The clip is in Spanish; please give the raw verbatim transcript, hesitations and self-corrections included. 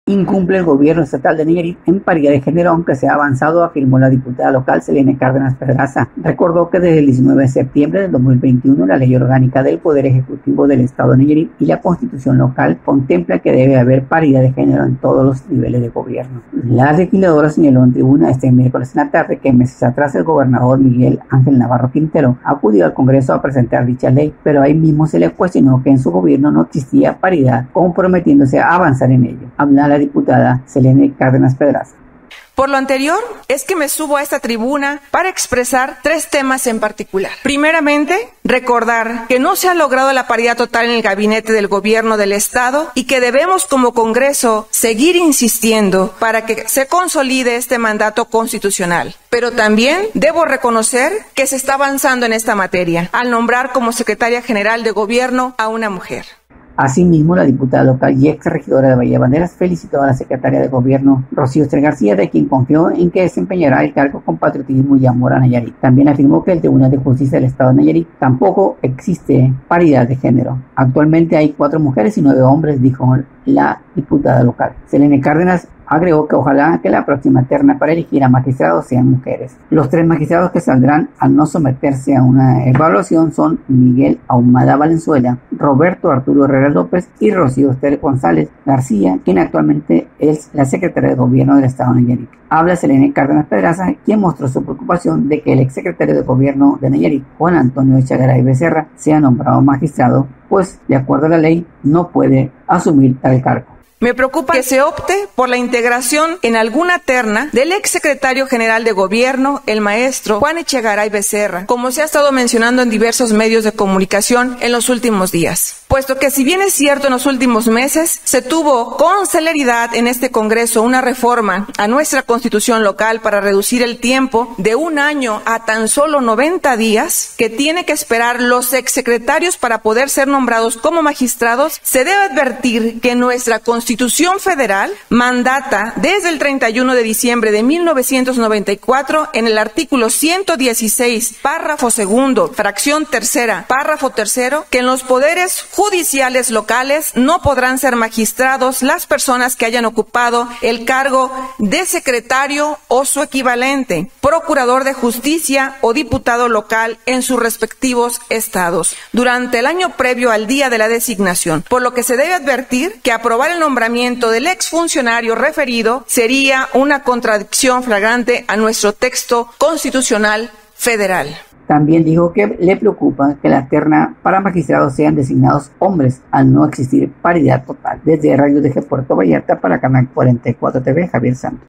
Incumple el gobierno estatal de Nayarit en paridad de género, aunque se ha avanzado, afirmó la diputada local Selene Cárdenas Pedraza. Recordó que desde el diecinueve de septiembre del dos mil veintiuno la Ley Orgánica del Poder Ejecutivo del Estado de Nayarit y la Constitución local contempla que debe haber paridad de género en todos los niveles de gobierno. La legisladora señaló en tribuna este miércoles en la tarde que meses atrás el gobernador Miguel Ángel Navarro Quintero acudió al Congreso a presentar dicha ley, pero ahí mismo se le cuestionó que en su gobierno no existía paridad, comprometiéndose a avanzar en ello. Habla la diputada Selene Cárdenas Pedraza. Por lo anterior, es que me subo a esta tribuna para expresar tres temas en particular. Primeramente, recordar que no se ha logrado la paridad total en el gabinete del gobierno del Estado y que debemos como Congreso seguir insistiendo para que se consolide este mandato constitucional. Pero también debo reconocer que se está avanzando en esta materia al nombrar como secretaria general de gobierno a una mujer. Asimismo, la diputada local y ex regidora de Bahía Banderas felicitó a la secretaria de Gobierno, Rocío Ester García, de quien confió en que desempeñará el cargo con patriotismo y amor a Nayarit. También afirmó que el Tribunal de Justicia del Estado de Nayarit tampoco existe paridad de género. Actualmente hay cuatro mujeres y nueve hombres, dijo la diputada local. Selene Cárdenas agregó que ojalá que la próxima terna para elegir a magistrados sean mujeres. Los tres magistrados que saldrán al no someterse a una evaluación son Miguel Ahumada Valenzuela, Roberto Arturo Herrera López y Rocío Ester González García, quien actualmente es la secretaria de Gobierno del Estado de Nayarit. Habla Selene Cárdenas Pedraza, quien mostró su preocupación de que el exsecretario de Gobierno de Nayarit, Juan Antonio Echegaray Becerra, sea nombrado magistrado, pues de acuerdo a la ley no puede asumir tal cargo. Me preocupa que se opte por la integración en alguna terna del exsecretario general de Gobierno, el maestro Juan Echegaray Becerra, como se ha estado mencionando en diversos medios de comunicación en los últimos días. Puesto que si bien es cierto en los últimos meses se tuvo con celeridad en este Congreso una reforma a nuestra Constitución local para reducir el tiempo de un año a tan solo noventa días que tiene que esperar los exsecretarios para poder ser nombrados como magistrados, se debe advertir que nuestra Constitución Constitución Federal mandata desde el treinta y uno de diciembre de mil novecientos noventa y cuatro en el artículo ciento dieciséis, párrafo segundo, fracción tercera, párrafo tercero, que en los poderes judiciales locales no podrán ser magistrados las personas que hayan ocupado el cargo de secretario o su equivalente, procurador de justicia o diputado local en sus respectivos estados durante el año previo al día de la designación, por lo que se debe advertir que aprobar el nombramiento del exfuncionario referido sería una contradicción flagrante a nuestro texto constitucional federal. También dijo que le preocupa que la terna para magistrados sean designados hombres al no existir paridad total. Desde Radio D G Puerto Vallarta para Canal cuarenta y cuatro T V, Javier Santos.